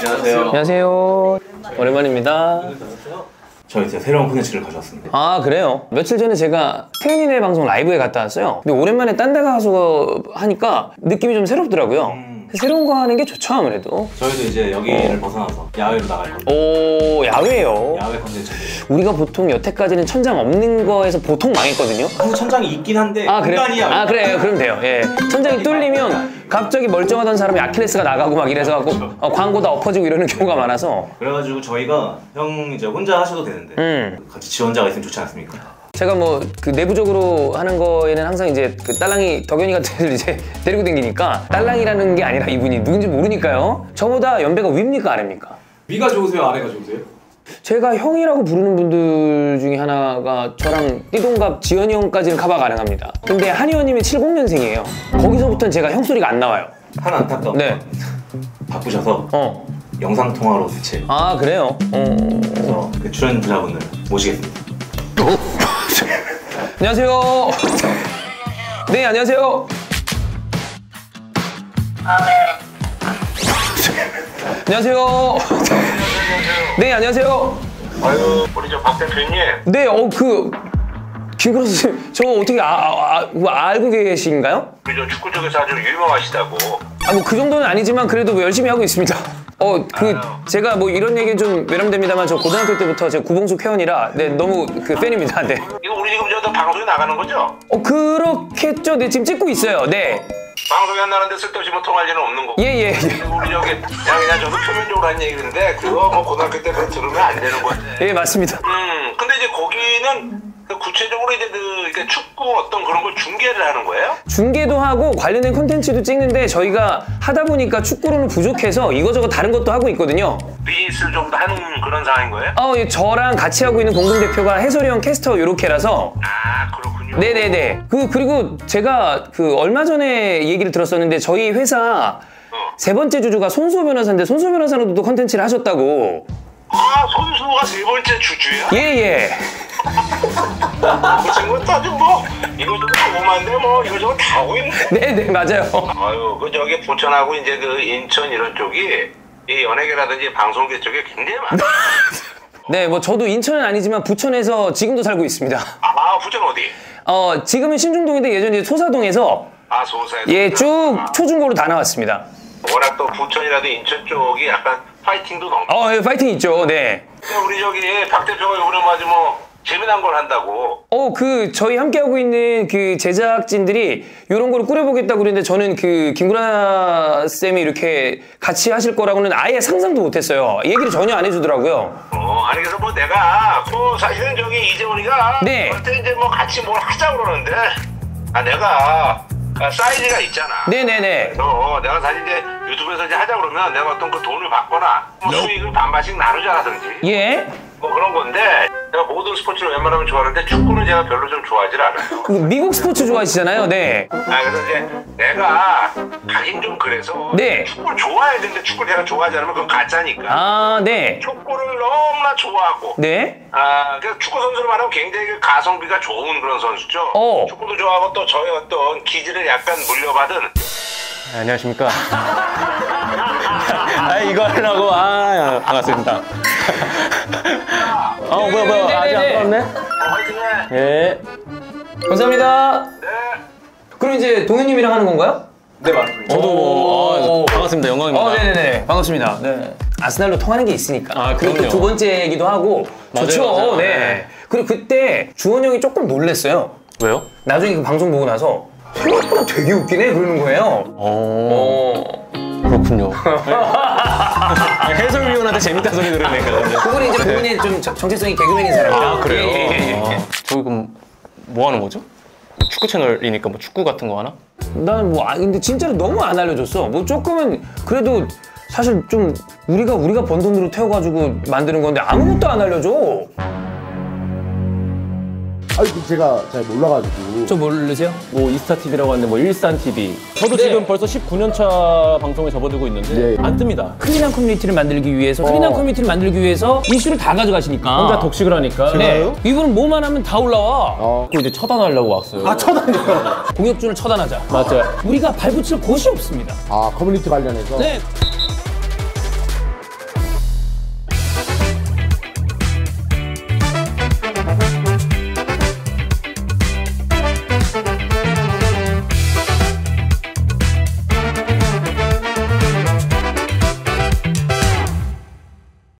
안녕하세요. 안녕하세요. 오랜만입니다. 저희 이제 새로운 콘텐츠를 가져왔습니다. 아, 그래요? 며칠 전에 제가 태연이네 방송 라이브에 갔다 왔어요. 근데 오랜만에 딴 데 가서 하니까 느낌이 좀 새롭더라고요. 새로운 거 하는 게 좋죠, 아무래도. 저희도 이제 여기를 벗어나서 야외로 나갈 겁니다. 오, 야외요? 야외 콘텐츠. 우리가 보통 여태까지는 천장 없는 거에서 보통 망했거든요? 한국 천장이 있긴 한데 공간이야. 아, 그래요? 그럼 돼요. 예. 천장이 뚫리면 갑자기 멀쩡하던 사람이 아킬레스가 나가고 막 이래서 갖고 광고 다 엎어지고 이러는 경우가 많아서. 그래가지고 저희가 형 이제 혼자 하셔도 되는데 같이 지원자가 있으면 좋지 않습니까? 제가 뭐 그 내부적으로 하는 거에는 항상 이제 그 딸랑이 덕현이 같은 애를 이제 데리고 다니니까 딸랑이라는 게 아니라 이분이 누군지 모르니까요. 저보다 연배가 위입니까 아래입니까? 위가 좋으세요? 아래가 좋으세요? 제가 형이라고 부르는 분들 중에 하나가 저랑 띠동갑 지현이 형까지는 커버 가능합니다. 근데 한희 형님이 70년생이에요. 거기서부터는 제가 형 소리가 안 나와요. 하나 안타까운 네. 바꾸셔서 영상통화로 대체. 아, 그래요? 그래서 그 출연자분들 모시겠습니다. 안녕하세요. 네, 안녕하세요. 안녕하세요. 네, 안녕하세요. 아유, 우리 저 박 대표님. 네, 김구라 선생님, 저 어떻게 알고 계신가요? 저 축구 쪽에서 아주 유명하시다고. 뭐 그 정도는 아니지만 그래도 뭐 열심히 하고 있습니다. 제가 뭐 이런 얘기는 좀 외람됩니다만 저 고등학교 때부터 제 구봉숙 회원이라 네, 너무 그 팬입니다. 네. 이거 우리 지금 저 방송에 나가는 거죠? 그렇겠죠. 네, 지금 찍고 있어요. 네. 방송에 안 나가는데 쓸데없이 뭐 통할 일은 없는 거고. 예. 우리 그냥 저도 표면적으로 한 얘기인데 그거 뭐 고등학교 때 그거 들으면 안 되는 거지. 예, 맞습니다. 근데 이제 거기는 구체적으로 이제 그 축구 어떤 그런 걸 중계를 하는 거예요? 중계도 하고 관련된 콘텐츠도 찍는데 저희가 하다 보니까 축구로는 부족해서 이거저거 다른 것도 하고 있거든요. 비즈니스를 좀 더 하는 그런 상황인 거예요? 예, 저랑 같이 하고 있는 공동대표가 해설이 형 캐스터 요렇게라서. 아, 그렇군요. 네네네. 그리고 제가 얼마 전에 얘기를 들었었는데 저희 회사 세 번째 주주가 손수호 변호사인데 손수호 변호사로도 콘텐츠를 하셨다고. 아, 손수호가 세 번째 주주야? 예. 그 친구는 아주 뭐 이거저거 궁금한데 뭐 이거저거 다 하고 있네. 네네, 맞아요. 아유, 그 저기 부천하고 이제 그 인천 이런 쪽이 이 연예계라든지 방송계 쪽에 굉장히 많아. 네, 뭐 저도 인천은 아니지만 부천에서 지금도 살고 있습니다. 아, 부천 어디? 지금은 신중동인데 예전에 소사동에서 소사에서. 예, 쭉 초중고로 다 나왔습니다. 워낙 또 부천이라도 인천 쪽이 약간 파이팅도 넘쳐. 예, 파이팅 있죠. 네. 우리 저기 박 대표가 이번에 아주 뭐 재미난 걸 한다고. 저희 함께하고 있는 그 제작진들이 이런 거를 꾸려보겠다고 그랬는데 저는 그 김구라 쌤이 이렇게 같이 하실 거라고는 아예 상상도 못했어요. 얘기를 전혀 안 해주더라고요. 아니 그래서 뭐 내가 사실은 저기 이재훈이가 네. 그때 이제 뭐 같이 뭘 하자 그러는데 내가 사이즈가 있잖아. 네네네. 내가 사실 이제 유튜브에서 이제 하자 그러면 내가 어떤 그 돈을 받거나 수익을 반반씩 나누자라든지. 예. 뭐 그런 건데 제가 모든 스포츠를 웬만하면 좋아하는데 축구는 제가 별로 좀 좋아하지 않아요. 미국 스포츠 좋아하시잖아요. 네. 그래서 이제 내가 가긴 좀 그래서 네. 축구를 좋아해야 되는데 축구를 제가 좋아하지 않으면 그건 가짜니까. 네. 축구를 너무나 좋아하고. 네. 그래서 축구 선수를 말하면 굉장히 그 가성비가 좋은 그런 선수죠. 축구도 좋아하고 또 저의 어떤 기질을 약간 물려받은. 안녕하십니까. 이거 하려고 반갑습니다. 뭐야 아직 안 끝났네? 화이팅해. 예. 감사합니다. 네. 그럼 이제 동현님이랑 하는 건가요? 네, 맞습니다. 저도 반갑습니다. 영광입니다. 네네네. 반갑습니다. 네. 아스날로 통하는 게 있으니까. 그리고 그럼요. 두 번째이기도 하고. 맞아요, 좋죠. 맞아요. 네. 그리고 그때 주원 형이 조금 놀랬어요. 왜요? 나중에 그 방송 보고 나서 생각보다 되게 웃기네 그러는 거예요. 그렇군요. 해설위원한테 재밌다는 소리 들으니까. 그분이 이제 본인이 좀 정체성이 개그맨인 사람이라. 그래요? 예. 저희 그럼 뭐 하는 거죠? 축구 채널이니까 뭐 축구 같은 거 하나? 나는 근데 진짜로 너무 안 알려줬어. 뭐 조금은 그래도 사실 좀 우리가 번 돈으로 태워가지고 만드는 건데 아무것도 안 알려줘. 제가 잘 몰라가지고. 저 모르세요? 뭐 이스타TV라고 하는데 뭐 일산TV. 저도 지금 벌써 19년차 방송에 접어들고 있는데 안 뜹니다. 클린한 커뮤니티를 만들기 위해서 이슈를 다 가져가시니까 혼자 독식을 하니까. 네. 이분은 뭐만 하면 다 올라와. 그 이제 처단하려고 왔어요. 처단이요? 공혁준을 처단하자. 맞아요. 우리가 발붙일 곳이 없습니다. 커뮤니티 관련해서? 네.